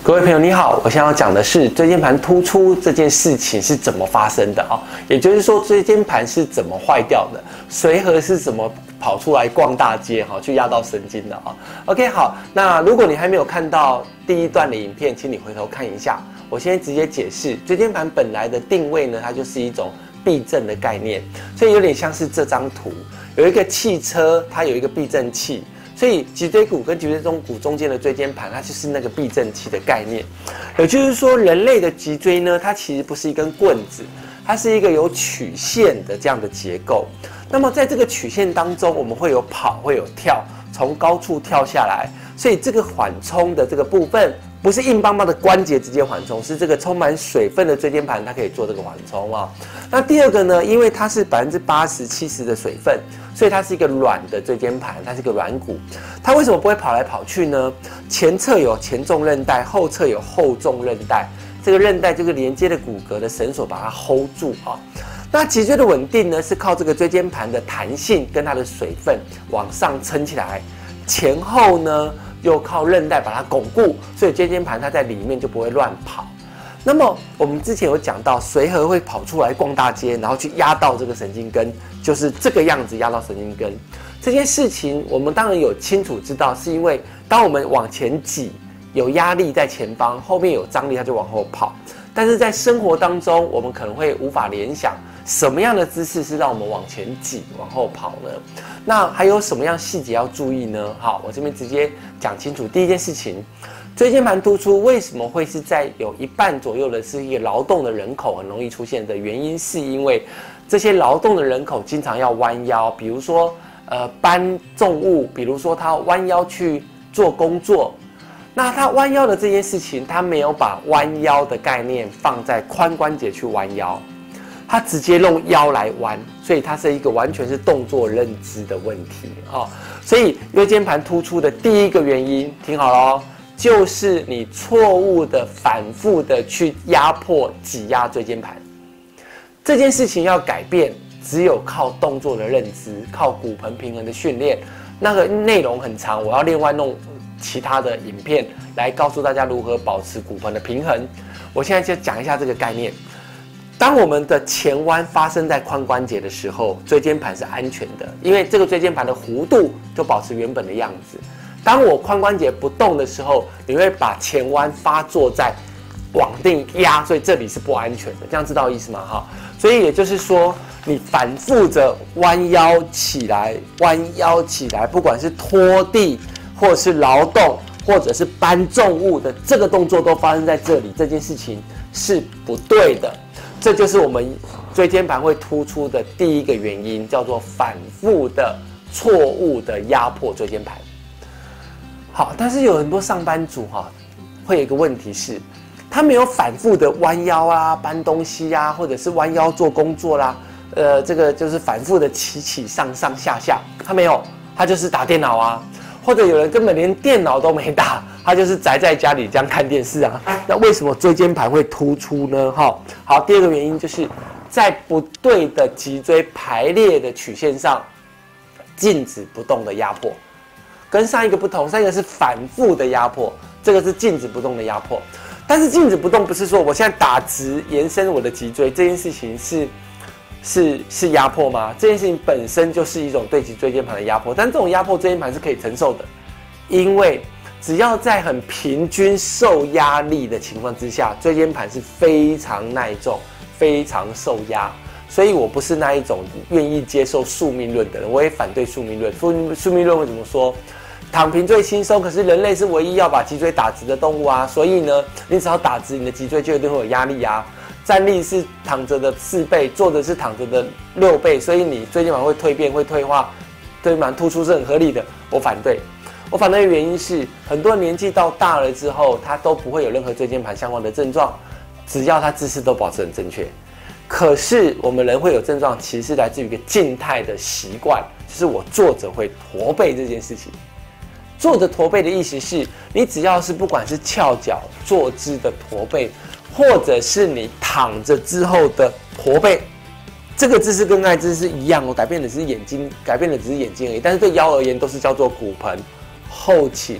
各位朋友你好，我现在要讲的是椎间盘突出这件事情是怎么发生的啊？也就是说椎间盘是怎么坏掉的，随和是怎么跑出来逛大街哈，去压到神经的啊 ？OK 好，那如果你还没有看到第一段的影片，请你回头看一下。我现在直接解释，椎间盘本来的定位呢，它就是一种避震的概念，所以有点像是这张图，有一个汽车，它有一个避震器。所以脊椎骨跟脊椎中骨中间的椎间盘，它就是那个避震器的概念。也就是说，人类的脊椎呢，它其实不是一根棍子，它是一个有曲线的这样的结构。那么在这个曲线当中，我们会有跑，会有跳，从高处跳下来。所以这个缓冲的这个部分，不是硬邦邦的关节直接缓冲，是这个充满水分的椎间盘，它可以做这个缓冲啊。那第二个呢，因为它是80%、70%的水分。所以它是一个软的椎间盘，它是一个软骨。它为什么不会跑来跑去呢？前侧有前纵韧带，后侧有后纵韧带。这个韧带就是连接的骨骼的绳索，把它 hold 住啊。那脊椎的稳定呢，是靠这个椎间盘的弹性跟它的水分往上撑起来，前后呢又靠韧带把它巩固，所以椎间盘它在里面就不会乱跑。那么我们之前有讲到，随和会跑出来逛大街，然后去压到这个神经根，就是这个样子压到神经根。这件事情我们当然有清楚知道，是因为当我们往前挤，有压力在前方，后面有张力，它就往后跑。但是在生活当中，我们可能会无法联想什么样的姿势是让我们往前挤、往后跑呢？那还有什么样细节要注意呢？好，我这边直接讲清楚。第一件事情。椎间盘突出为什么会是在有一半左右的是一个劳动的人口很容易出现的原因，是因为这些劳动的人口经常要弯腰，比如说搬重物，比如说他弯腰去做工作，那他弯腰的这件事情，他没有把弯腰的概念放在髋关节去弯腰，他直接用腰来弯，所以它是一个完全是动作认知的问题啊。所以椎间盘突出的第一个原因，听好咯，就是你错误的、反复的去压迫、挤压椎间盘，这件事情要改变，只有靠动作的认知，靠骨盆平衡的训练。那个内容很长，我要另外弄其他的影片来告诉大家如何保持骨盆的平衡。我现在就讲一下这个概念。当我们的前弯发生在髋关节的时候，椎间盘是安全的，因为这个椎间盘的弧度就保持原本的样子。当我髋关节不动的时候，你会把前弯发作在往定压，所以这里是不安全的。这样知道意思吗？哈，所以也就是说，你反复着弯腰起来，弯腰起来，不管是拖地，或者是劳动，或者是搬重物的这个动作都发生在这里，这件事情是不对的。这就是我们椎间盘会突出的第一个原因，叫做反复的错误的压迫椎间盘。好，但是有很多上班族会有一个问题是，他没有反复的弯腰啊、搬东西啊，或者是弯腰做工作啦，这个就是反复的起上下，他没有，他就是打电脑啊，或者有人根本连电脑都没打，他就是宅在家里这样看电视啊。那为什么椎间盘会突出呢？好，第二个原因就是在不对的脊椎排列的曲线上，静止不动的压迫。跟上一个不同，上一个是反复的压迫，这个是静止不动的压迫。但是静止不动不是说我现在打直延伸我的脊椎这件事情是压迫吗？这件事情本身就是一种对脊椎间盘的压迫，但这种压迫椎间盘是可以承受的，因为只要在很平均受压力的情况之下，椎间盘是非常耐重、非常受压。所以我不是那一种愿意接受宿命论的人，我也反对宿命论。宿命论会怎么说？躺平最轻松，可是人类是唯一要把脊椎打直的动物啊，所以呢，你只要打直，你的脊椎就一定会有压力啊。站立是躺着的4倍，坐着是躺着的6倍，所以你椎间盘会蜕变、会退化，椎间盘突出是很合理的。我反对，我反对的原因是，很多人年纪到大了之后，他都不会有任何椎间盘相关的症状，只要他姿势都保持很正确。可是我们人会有症状，其实是来自于一个静态的习惯，就是我坐着会驼背这件事情。坐着驼背的意思是，你只要是不管是翘脚坐姿的驼背，或者是你躺着之后的驼背，这个姿势跟刚才姿势一样哦，改变的只是眼睛，改变的只是眼睛而已。但是对腰而言，都是叫做骨盆后倾，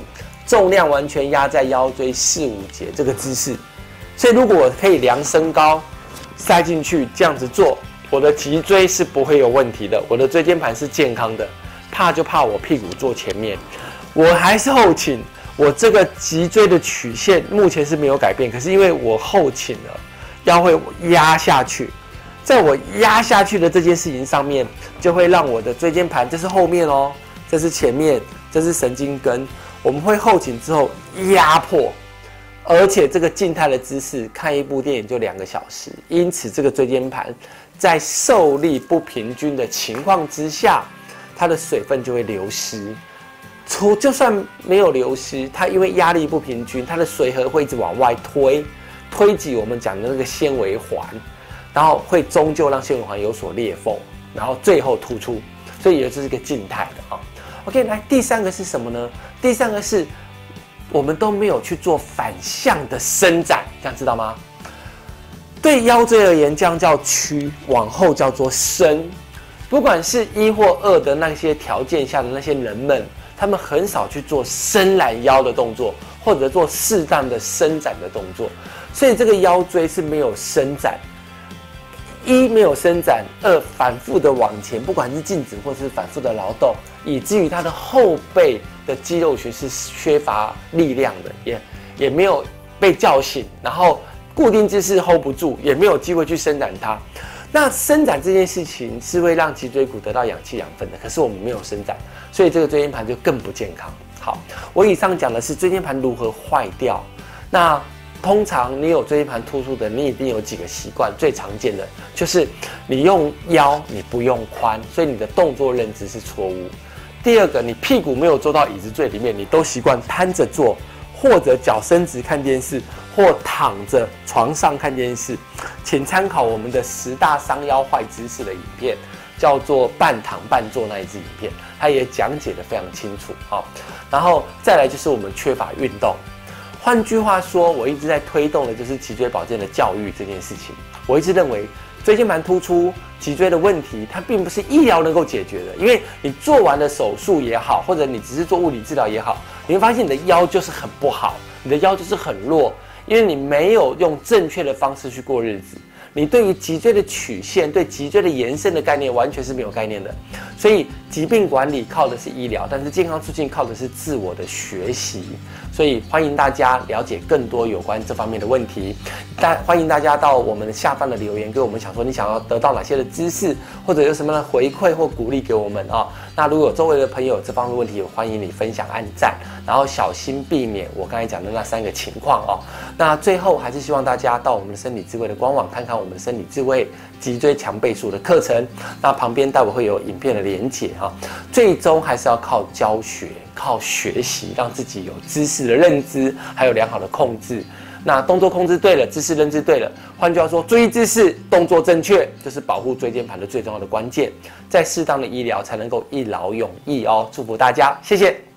重量完全压在腰椎4、5节这个姿势。所以如果我可以量身高塞进去这样子做，我的脊椎是不会有问题的，我的椎间盘是健康的。怕就怕我屁股坐前面，我还是后倾，我这个脊椎的曲线目前是没有改变，可是因为我后倾了，腰会压下去，在我压下去的这件事情上面，就会让我的椎间盘，这是后面哦，这是前面，这是神经根，我们会后倾之后压迫，而且这个静态的姿势看一部电影就2个小时，因此这个椎间盘在受力不平均的情况之下，它的水分就会流失。就算没有流失，它因为压力不平均，它的髓核会一直往外推挤我们讲的那个纤维环，然后会终究让纤维环有所裂缝，然后最后突出。所以也就是一个静态的啊。OK， 来第3个是什么呢？第3个是我们都没有去做反向的伸展，这样知道吗？对腰椎而言，这样叫屈，往后叫做伸。不管是1或2的那些条件下的那些人们，他们很少去做伸懒腰的动作，或者做适当的伸展的动作，所以这个腰椎是没有伸展。1没有伸展，2反复的往前，不管是静止或是反复的劳动，以至于他的后背的肌肉群是缺乏力量的，也没有被叫醒，然后固定姿势 hold 不住，也没有机会去伸展它。那伸展这件事情是会让脊椎骨得到氧气养分的，可是我们没有伸展，所以这个椎间盘就更不健康。好，我以上讲的是椎间盘如何坏掉。那通常你有椎间盘突出的，你一定有几个习惯，最常见的就是你用腰，你不用髋，所以你的动作认知是错误。第2个，你屁股没有坐到椅子最里面，你都习惯瘫着坐，或者脚伸直看电视，或躺着床上看电视，请参考我们的10大伤腰坏姿势的影片，叫做半躺半坐那一支影片，它也讲解得非常清楚啊。然后再来就是我们缺乏运动。换句话说，我一直在推动的就是脊椎保健的教育这件事情。我一直认为椎间盘突出、脊椎的问题，它并不是医疗能够解决的，因为你做完了手术也好，或者你只是做物理治疗也好，你会发现你的腰就是很不好，你的腰就是很弱，因为你没有用正确的方式去过日子。你对于脊椎的曲线、对脊椎的延伸的概念完全是没有概念的，所以疾病管理靠的是医疗，但是健康促进靠的是自我的学习。所以欢迎大家了解更多有关这方面的问题，欢迎大家到我们下方的留言给我们，想说你想要得到哪些的知识，或者有什么样的回馈或鼓励给我们啊。那如果有周围的朋友有这方面的问题，欢迎你分享按赞，然后小心避免我刚才讲的那3个情况哦。那最后还是希望大家到我们的生理智慧的官网看看我们的生理智慧脊椎强倍数的课程，那旁边待会会有影片的连结哈。最终还是要靠教学、靠学习，让自己有知识的认知，还有良好的控制。那动作控制对了，姿势认知对了，换句话说，注意姿势，动作正确，就是保护椎间盘的最重要的关键。在适当的医疗才能够一劳永逸哦。祝福大家，谢谢。